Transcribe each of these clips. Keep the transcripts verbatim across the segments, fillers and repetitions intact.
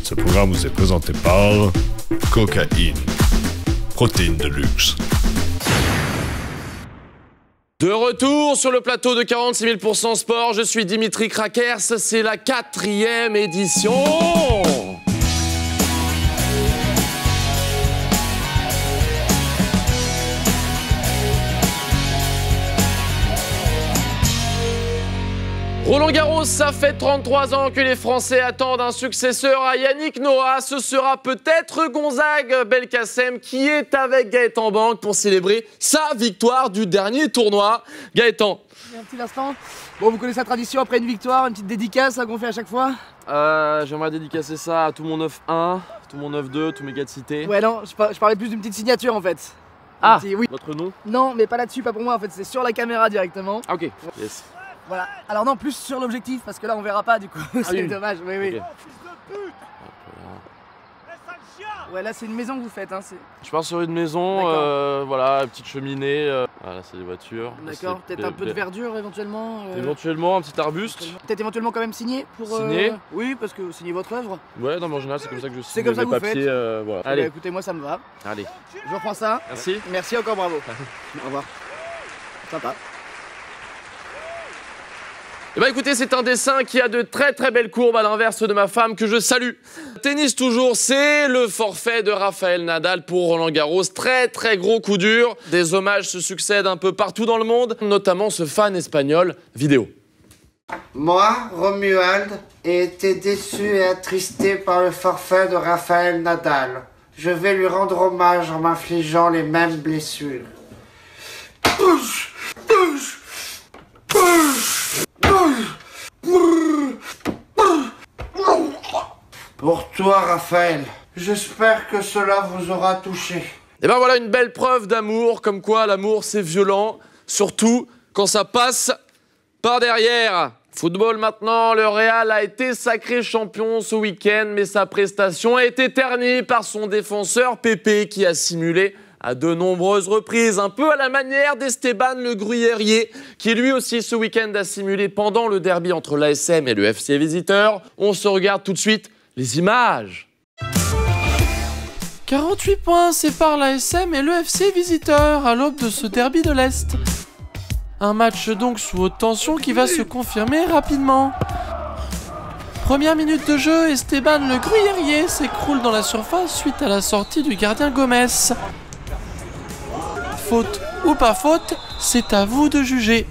Ce programme vous est présenté par Cocaïne, protéine de luxe. De retour sur le plateau de quarante-six mille pour cent sport, je suis Dimitri Krakers, c'est la quatrième édition. Roland Garros, ça fait trente-trois ans que les Français attendent un successeur à Yannick Noah. Ce sera peut-être Gonzague Belkacem qui est avec Gaëtan Banque pour célébrer sa victoire du dernier tournoi. Gaëtan. Un petit instant. Bon, vous connaissez la tradition, après une victoire, une petite dédicace qu'on fait à chaque fois. Euh, J'aimerais dédicacer ça à tout mon neuf un, tout mon neuf deux, tous mes gars de cité. Ouais, non, je, par je parlais plus d'une petite signature en fait. Ah, petit, oui. Votre nom? Non, mais pas là-dessus, pas pour moi en fait, c'est sur la caméra directement. Ah, ok. Yes. Voilà. Alors non, plus sur l'objectif, parce que là on verra pas du coup, ah, c'est oui. Dommage, oui, oui. Okay. Ouais, là c'est une maison que vous faites, hein. Je pars sur une maison, euh, voilà, petite cheminée, euh, voilà, c'est des voitures. D'accord, peut-être un peu de verdure éventuellement euh... Éventuellement, un petit arbuste. Peut-être éventuellement quand même signé pour... Signé euh... Oui, parce que signer votre œuvre. Ouais, non mais en général c'est comme ça que je signe c'est comme ça les que vous papiers, faites. Euh, voilà. Allez, Allez. bah, écoutez, moi ça me va. Allez. Je reprends ça. Merci. Merci encore, bravo. Au revoir. Sympa. Eh ben écoutez, c'est un dessin qui a de très très belles courbes à l'inverse de ma femme que je salue. Tennis toujours, c'est le forfait de Rafael Nadal pour Roland Garros. Très très gros coup dur. Des hommages se succèdent un peu partout dans le monde, notamment ce fan espagnol vidéo. Moi, Romuald, ai été déçu et attristé par le forfait de Rafael Nadal. Je vais lui rendre hommage en m'infligeant les mêmes blessures. Pouche, pouche, pouche. Pour toi, Raphaël, j'espère que cela vous aura touché. Et ben voilà une belle preuve d'amour, comme quoi l'amour c'est violent, surtout quand ça passe par derrière. Football maintenant, le Real a été sacré champion ce week-end, mais sa prestation a été ternie par son défenseur Pépé qui a simulé à de nombreuses reprises, un peu à la manière d'Esteban Le Gruyérier, qui lui aussi ce week-end a simulé pendant le derby entre l'A S M et le F C Visiteur. On se regarde tout de suite les images. quarante-huit points séparent l'A S M et le F C Visiteur à l'aube de ce derby de l'Est. Un match donc sous haute tension qui va se confirmer rapidement. Première minute de jeu, Esteban Le Gruyérier s'écroule dans la surface suite à la sortie du gardien Gomez. Faute ou pas faute, c'est à vous de juger.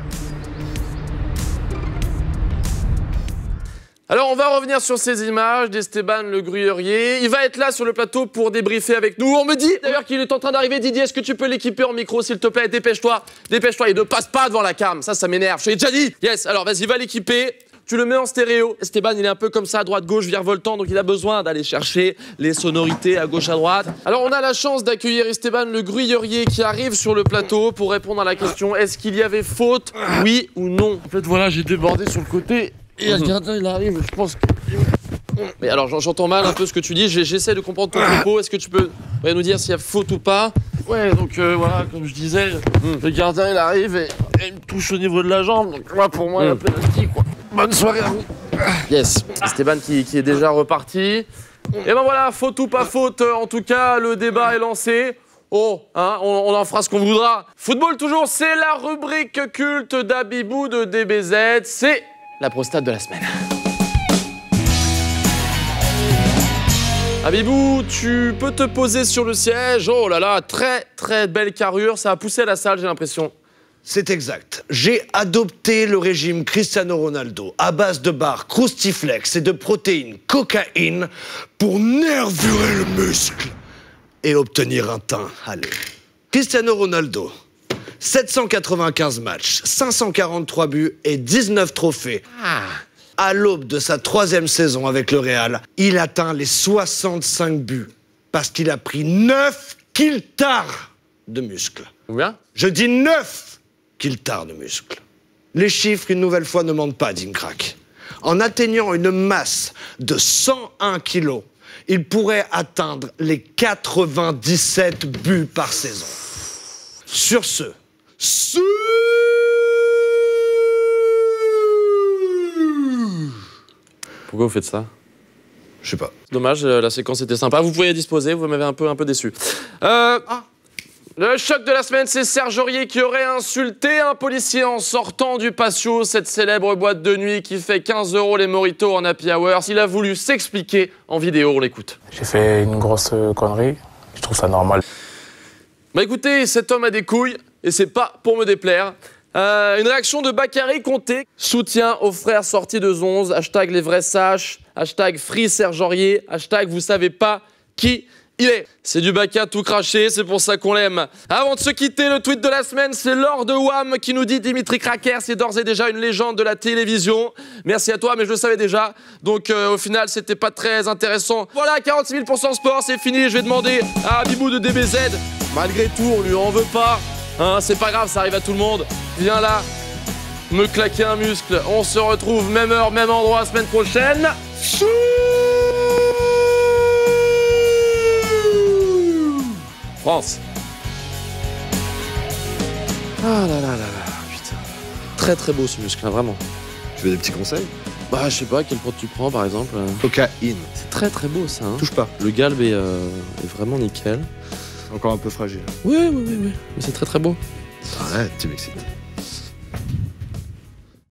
Alors on va revenir sur ces images d'Esteban Le Gruyérier. Il va être là sur le plateau pour débriefer avec nous. On me dit d'ailleurs qu'il est en train d'arriver. Didier, est-ce que tu peux l'équiper en micro s'il te plaît? Dépêche-toi, dépêche-toi, il ne passe pas devant la cam. Ça, ça m'énerve, je te l'ai déjà dit. Yes, alors vas-y, va l'équiper. Tu le mets en stéréo. Esteban, il est un peu comme ça, à droite-gauche, virevoltant, donc il a besoin d'aller chercher les sonorités à gauche, à droite. Alors, on a la chance d'accueillir Esteban Le Gruyérier qui arrive sur le plateau pour répondre à la question est-ce qu'il y avait faute, oui ou non? En fait, voilà, j'ai débordé sur le côté et le gardien, il arrive, je pense que... Mais alors, j'entends mal un peu ce que tu dis, j'essaie de comprendre ton propos. Est-ce que tu peux nous dire s'il y a faute ou pas? Ouais, donc euh, voilà, comme je disais, mmh. le gardien, il arrive et, et il me touche au niveau de la jambe, donc moi, pour moi, mmh. il y a penalty, quoi. Bonne soirée à vous. Yes, Esteban qui, qui est déjà reparti. Et ben voilà, faute ou pas faute, en tout cas, le débat est lancé. Oh, hein, on, on en fera ce qu'on voudra. Football toujours, c'est la rubrique culte d'Abibou de D B Z. C'est la prostate de la semaine. Abibou, tu peux te poser sur le siège. Oh là là, très très belle carrure. Ça a poussé la salle, j'ai l'impression. C'est exact. J'ai adopté le régime Cristiano Ronaldo à base de barres Croustiflex et de protéines cocaïne pour nervurer le muscle et obtenir un teint. Allez. Cristiano Ronaldo, sept cent quatre-vingt-quinze matchs, cinq cent quarante-trois buts et dix-neuf trophées. Ah. À l'aube de sa troisième saison avec le Real, il atteint les soixante-cinq buts parce qu'il a pris neuf kiltars de muscles. Combien? Je dis neuf kiltars de muscles. Les chiffres, une nouvelle fois, ne mentent pas, Dimcrack. En atteignant une masse de cent un kilos, il pourrait atteindre les quatre-vingt-dix-sept buts par saison. Sur ce, su... Pourquoi vous faites ça? Je sais pas. Dommage, la séquence était sympa. Vous pouvez disposer, vous m'avez un peu, un peu déçu. Euh... Ah. Le choc de la semaine, c'est Serge Aurier qui aurait insulté un policier en sortant du patio, cette célèbre boîte de nuit qui fait quinze euros les mojitos en happy hour. Il a voulu s'expliquer en vidéo, on l'écoute. J'ai fait une grosse connerie, je trouve ça normal. Bah écoutez, cet homme a des couilles, et c'est pas pour me déplaire. Euh, une réaction de Bakary Conté. Soutien aux frères sortis de Zonze, hashtag les vrais sages, hashtag free Serge Aurier, hashtag vous savez pas qui il est. C'est du Baka tout craché, c'est pour ça qu'on l'aime. Avant de se quitter, le tweet de la semaine, c'est Laure de Wham qui nous dit Dimitri Cracker, c'est d'ores et déjà une légende de la télévision. Merci à toi, mais je le savais déjà. Donc euh, au final, c'était pas très intéressant. Voilà, quarante-six mille pour cent sport, c'est fini. Je vais demander à Abibou de D B Z. Malgré tout, on lui en veut pas. Hein, c'est pas grave, ça arrive à tout le monde. Viens là, me claquer un muscle. On se retrouve même heure, même endroit la semaine prochaine. France. Ah là là là là, putain. Très très beau ce muscle, hein, vraiment. Tu veux des petits conseils? Bah je sais pas, quel produit tu prends par exemple. Cocaïne. C'est très très beau ça. Hein. Touche pas. Le galbe est, euh, est vraiment nickel. Encore un peu fragile. Oui, oui, oui, oui. Mais c'est très très beau. Arrête, tu m'excites.